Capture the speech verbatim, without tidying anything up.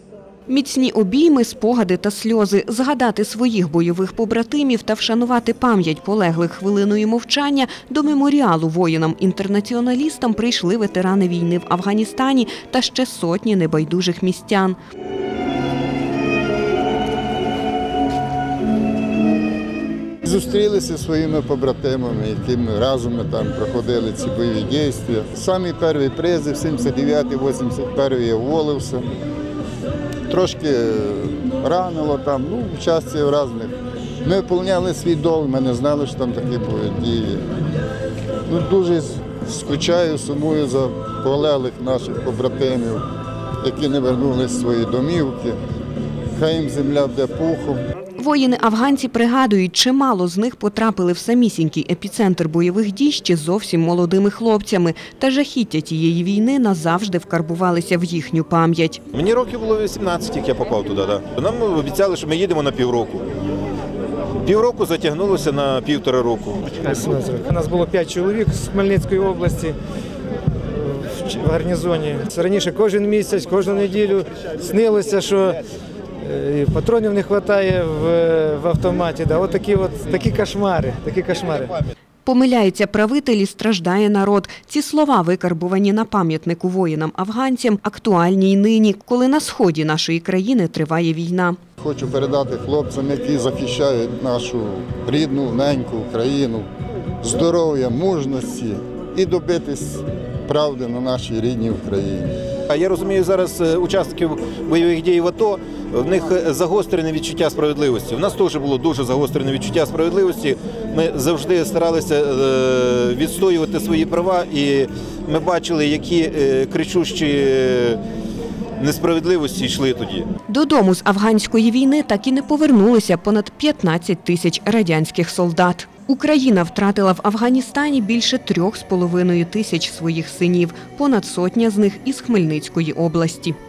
Міцні обійми, спогади та сльози, згадати своїх бойових побратимів та вшанувати пам'ять полеглих хвилиною мовчання до меморіалу воїнам-інтернаціоналістам прийшли ветерани війни в Афганістані та ще сотні небайдужих містян. Зустрілися зі своїми побратимами, якими разом ми там проходили ці бойові дії. Самі перші призи в сімдесят дев'ятий - вісімдесят перший я уволився. Трошки ранило там, ну, в часті різних. Ми виконували свій долг, ми не знали, що там такі будуть дії. Ну, дуже скучаю, сумую за полеглих наших побратимів, які не повернулися в свої домівки. Хай їм земля буде пухом. Воїни-афганці пригадують, чимало з них потрапили в самісінький епіцентр бойових дій ще зовсім молодими хлопцями. Та жахіття тієї війни назавжди вкарбувалися в їхню пам'ять. Мені років було вісімнадцять, як я попав туди. Да. Нам обіцяли, що ми їдемо на півроку. Півроку затягнулося на півтора року. У нас було п'ять чоловік з Хмельницької області в гарнізоні. Раніше кожен місяць, кожну неділю снилося, що патронів не вистачає в, в автоматі. Да. От такі, от, такі кошмари, такі кошмари. Помиляються правителі, страждає народ. Ці слова, викарбувані на пам'ятнику воїнам-афганцям, актуальні й нині, коли на сході нашої країни триває війна. Хочу передати хлопцям, які захищають нашу рідну, неньку Україну, здоров'я, мужності і добитись правди на нашій рідній Україні. А я розумію, зараз учасників бойових дій в АТО, в них загострене відчуття справедливості. У нас теж було дуже загострене відчуття справедливості. Ми завжди старалися відстоювати свої права, і ми бачили, які кричущі несправедливості йшли тоді. Додому з афганської війни так і не повернулися понад п'ятнадцять тисяч радянських солдат. Україна втратила в Афганістані більше трьох з половиною тисяч своїх синів, понад сотня з них із Хмельницької області.